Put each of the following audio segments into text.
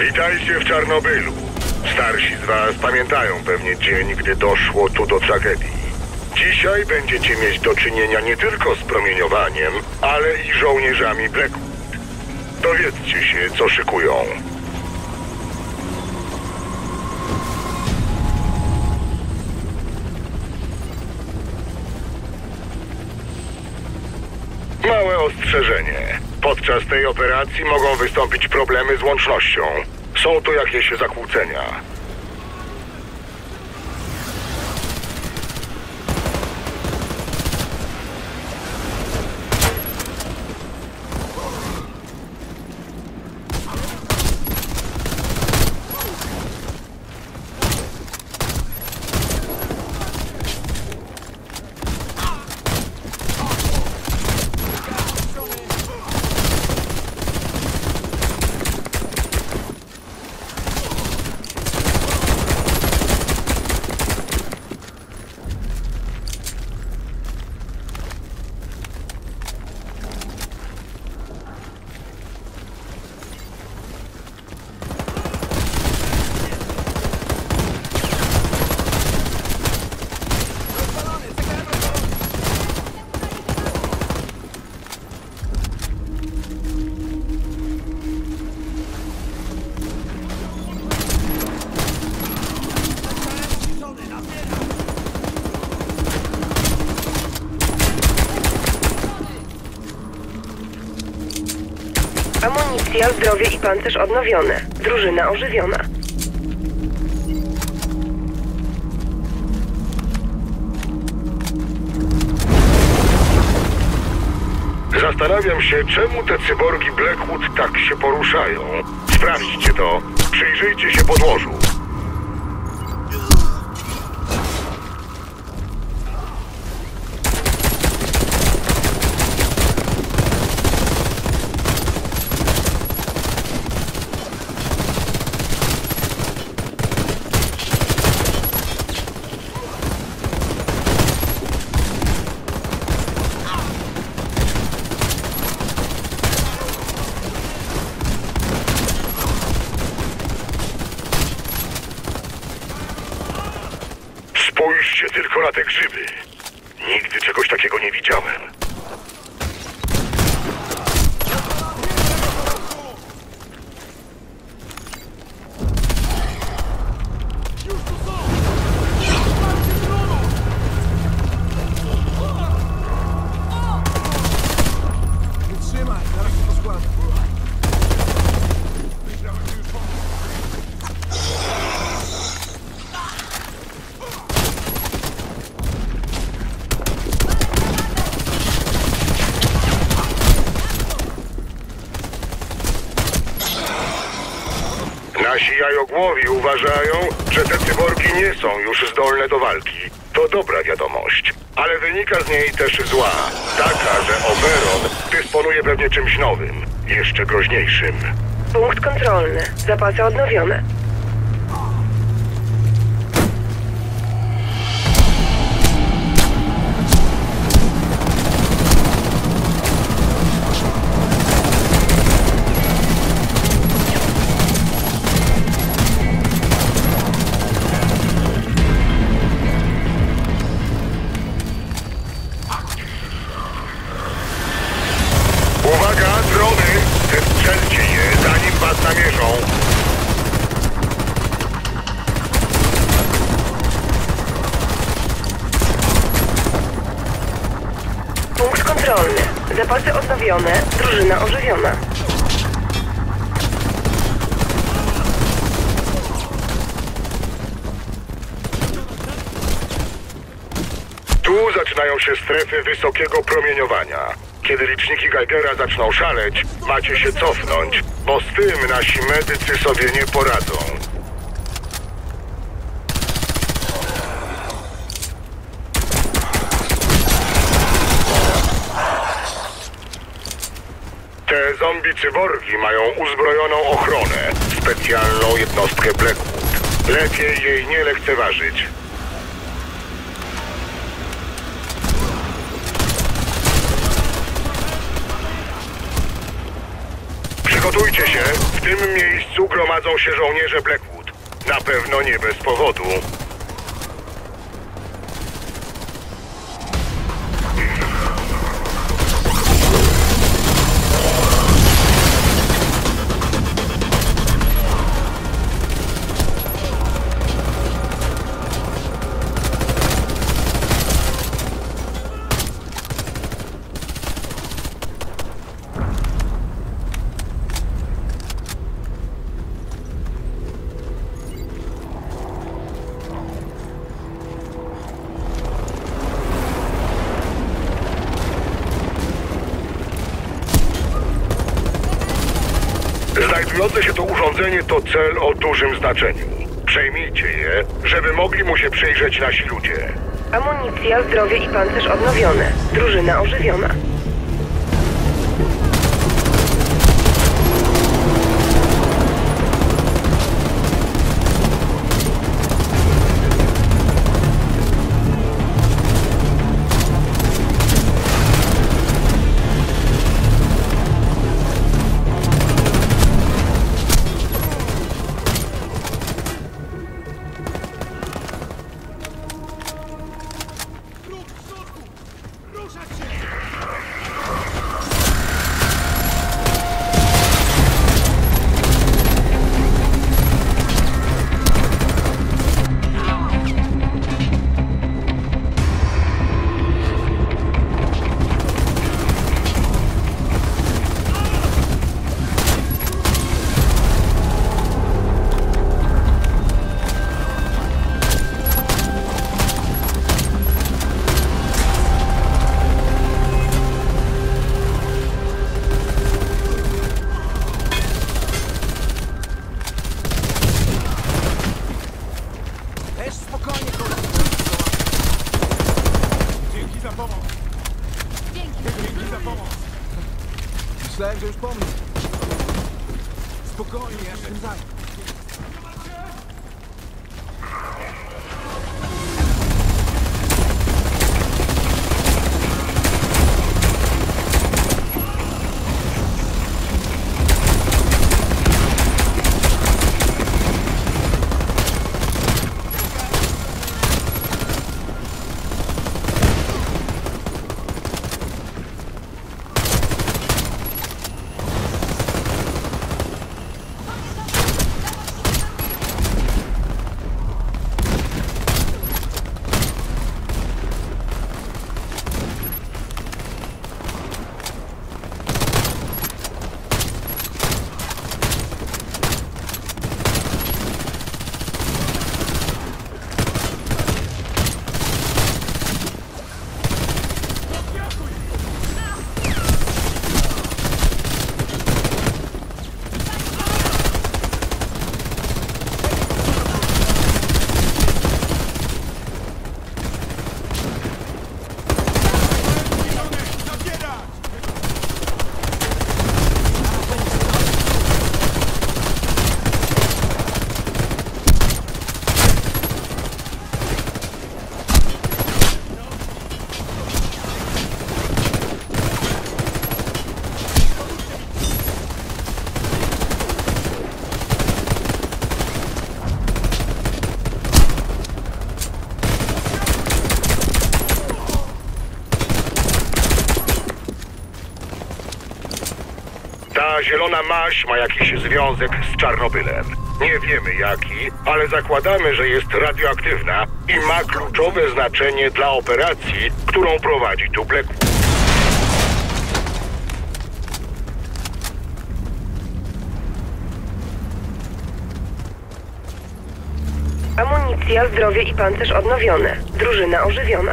Witajcie w Czarnobylu. Starsi z was pamiętają pewnie dzień, gdy doszło tu do tragedii. Dzisiaj będziecie mieć do czynienia nie tylko z promieniowaniem, ale i żołnierzami Blackwood. Dowiedzcie się, co szykują. Małe ostrzeżenie. Podczas tej operacji mogą wystąpić problemy z łącznością. Są tu jakieś zakłócenia. Amunicja, zdrowie i pancerz odnowione. Drużyna ożywiona. Zastanawiam się, czemu te cyborgi Blackwood tak się poruszają. Sprawdźcie to. Przyjrzyjcie się podłożu. Spójrzcie tylko na te grzyby. Nigdy czegoś takiego nie widziałem. Wytrzymaj, zaraz się poskładam. Nasi jajogłowi uważają, że te cyborgi nie są już zdolne do walki. To dobra wiadomość, ale wynika z niej też zła. Taka, że Oberon dysponuje pewnie czymś nowym, jeszcze groźniejszym. Punkt kontrolny. Zapasy odnowione. Uwaga, drony! Zestrzelcie je, zanim was namierzą. Punkt kontrolny. Zapasy odnowione. Drużyna ożywiona. Tu zaczynają się strefy wysokiego promieniowania. Kiedy liczniki Geigera zaczną szaleć, macie się cofnąć, bo z tym nasi medycy sobie nie poradzą. Te zombie cyborgi mają uzbrojoną ochronę, specjalną jednostkę Blackwood. Lepiej jej nie lekceważyć. Przygotujcie się. W tym miejscu gromadzą się żołnierze Blackwood. Na pewno nie bez powodu. Znajdujące się tu urządzenie to cel o dużym znaczeniu. Przejmijcie je, żeby mogli mu się przyjrzeć nasi ludzie. Amunicja, zdrowie i pancerz odnowione. Drużyna ożywiona. Myślałem, że już po mnie. Spokojnie, ja się tym zajmę. Ta zielona maź ma jakiś związek z Czarnobylem. Nie wiemy jaki, ale zakładamy, że jest radioaktywna i ma kluczowe znaczenie dla operacji, którą prowadzi tu Blackwood. Amunicja, zdrowie i pancerz odnowione. Drużyna ożywiona.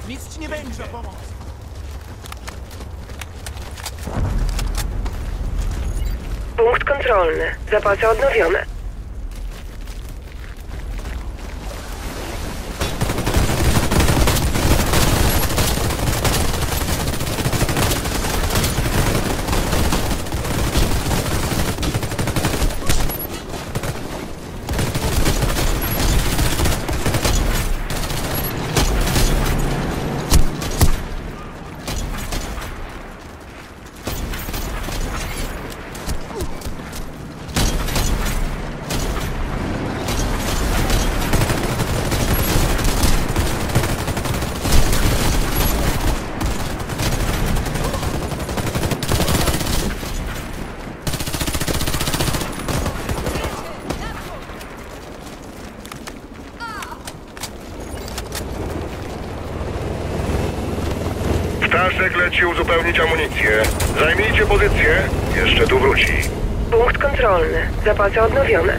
Nic ci nie będzie za pomoc. Punkt kontrolny. Zapasy odnowione. Staszek leci uzupełnić amunicję. Zajmijcie pozycję. Jeszcze tu wróci. Punkt kontrolny. Zapasy odnowione.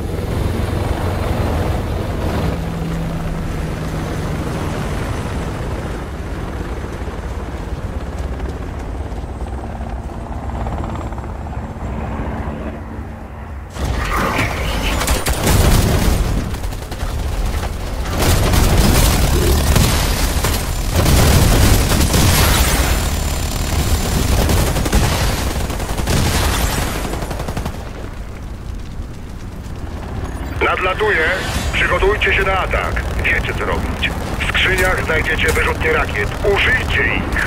Nadlatuje. Przygotujcie się na atak. Wiecie co robić. W skrzyniach znajdziecie wyrzutnie rakiet. Użyjcie ich.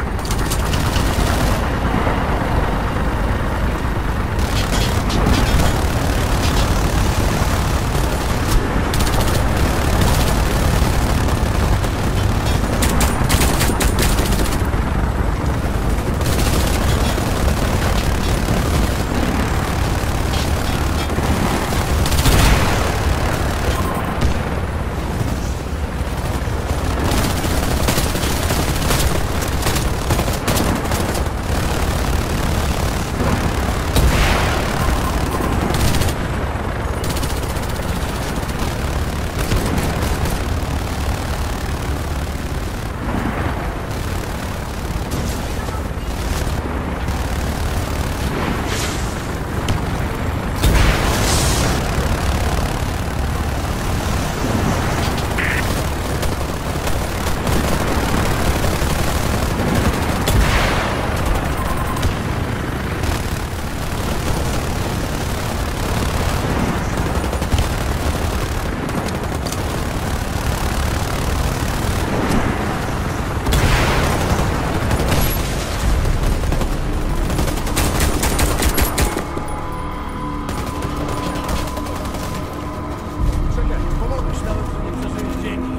Czekaj, pomogę. Myślałem, że nie przeżyjesz dzięki.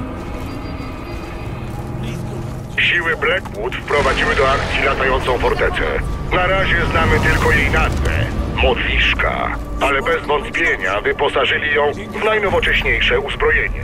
Siły Blackwood wprowadziły do akcji latającą fortecę. Na razie znamy tylko jej nazwę. Modliszka. Ale bez wątpienia wyposażyli ją w najnowocześniejsze uzbrojenie.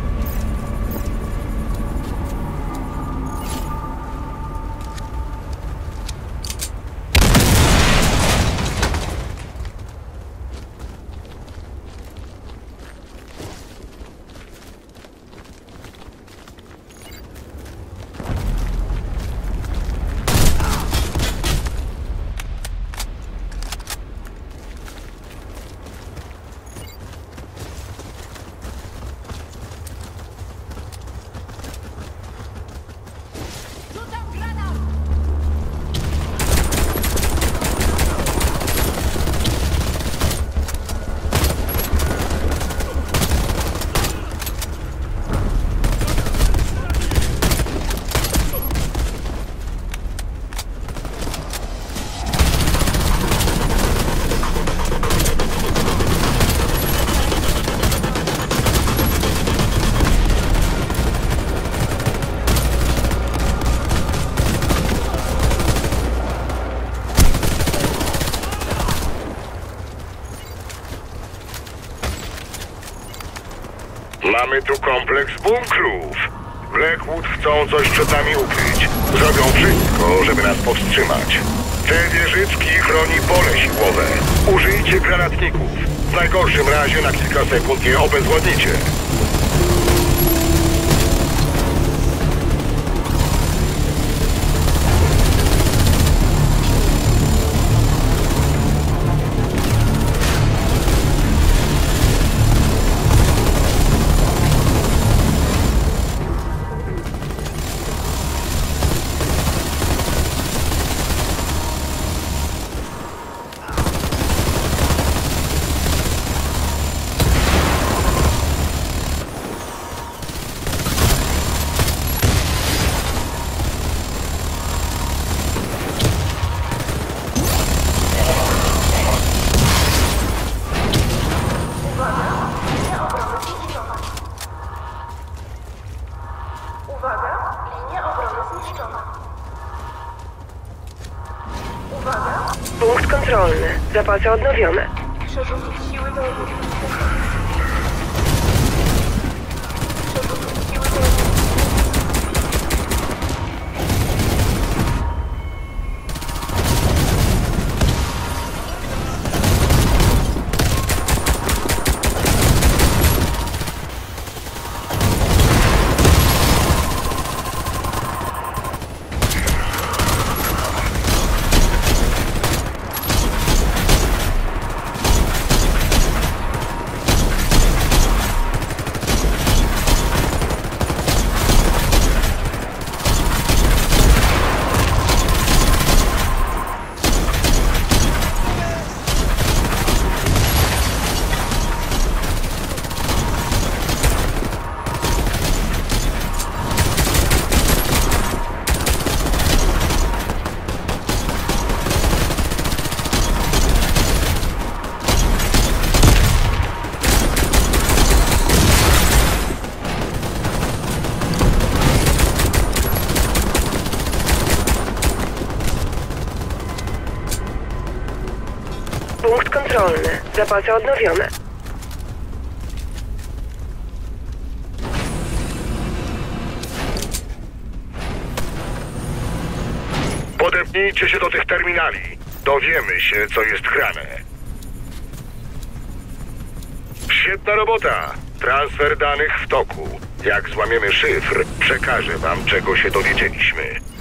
Mamy tu kompleks bunkrów. Blackwood chcą coś przed nami ukryć. Zrobią wszystko, żeby nas powstrzymać. Te wieżyczki chroni pole siłowe. Użyjcie granatników. W najgorszym razie na kilka sekund je obezwładnicie. Zapasy odnowione. Przerzucić siły dowód. Przerzucić siły dowód. Punkt kontrolny. Zapasy odnowione. Podepnijcie się do tych terminali. Dowiemy się, co jest grane. Świetna robota. Transfer danych w toku. Jak złamiemy szyfr, przekażę wam, czego się dowiedzieliśmy.